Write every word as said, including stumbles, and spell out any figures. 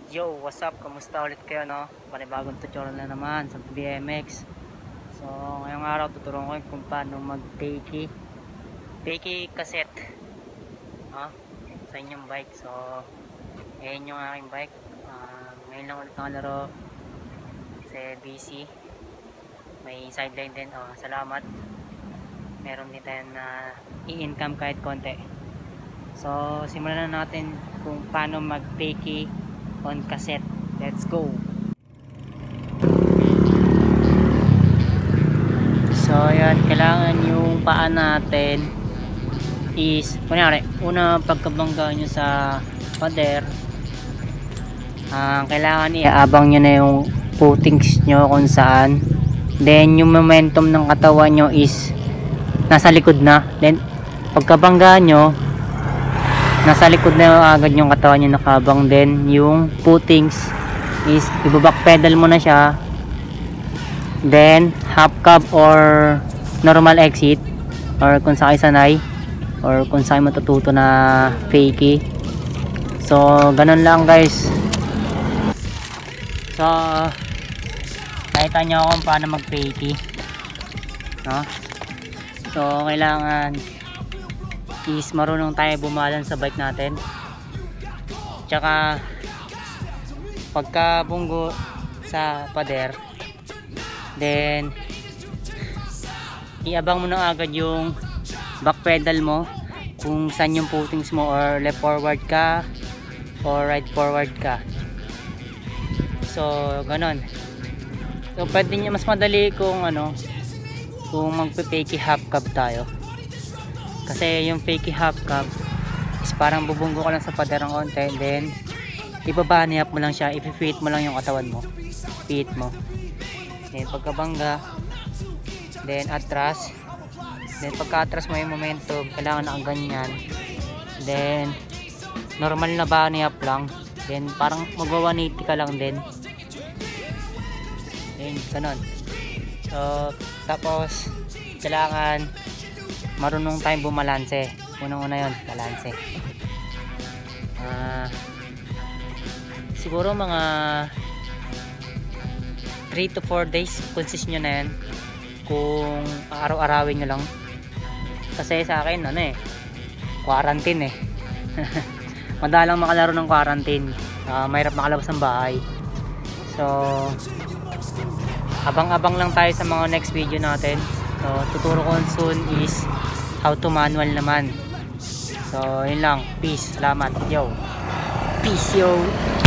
Yo, what's up? Kamusta ulit kayo, no? Panibagong tutorial na naman sa B M X. So, ngayong araw tuturuan ko kung paano mag-fakie fakie cassette no? Sa inyong bike. So, ngayon yung aking bike. uh, Ngayon lang ulit nakalaro sa B C. May sideline din. Oh, salamat. Meron din tayo na i-income kahit konti. So, simulan na natin kung paano mag-fakie on cassette. Let's go. So ayan, kailangan yung paa natin is, kunyari, una pagkabangga nyo sa pader, uh, kailangan iaabang nyo na yung footings nyo kung saan. Then yung momentum ng katawan nyo is nasa likod na. Then pagkabangga nyo, nasa likod na agad yung katawan nyo nakabang. Then yung footings is ibabak pedal mo na siya, then half cab or normal exit, or kung saan sanay or kung saan matututo na fakie. So ganun lang guys. So nakita nyo kung paano mag fakie, no? So kailangan is marunong tayo bumalan sa bike natin. Tsaka pagka bunggo sa pader, then iabang mo na agad yung back pedal mo kung saan yung footings mo, or left forward ka or right forward ka. So ganon. So pwede niya mas madali kung ano, kung magpe-fakie half cab tayo. Kasi yung fakie half cab is parang bubunggo ka lang sa pader ng konti, then ibabani up mo lang siya, i-fit mo lang yung katawan mo, fit mo, then pagkabangga, then atras, then pagka atras mo yung momentum, kailangan na ang ganyan, then normal na bani up lang, then parang magwa one eighty ka lang din, then ganon. So tapos kailangan marunong tayong bumalanse. Unang-una yun, balanse. Uh, siguro mga three to four days consist nyo na yan kung araw-arawin nyo lang. Kasi sa akin, ano eh, quarantine eh. Madalang makalaro ng quarantine. Uh, mahirap makalabas ng bahay. So, abang-abang lang tayo sa mga next video natin. So, tuturo ko soon is how to manual naman. So, yun lang. Peace. Salamat. Yo. Peace, yo.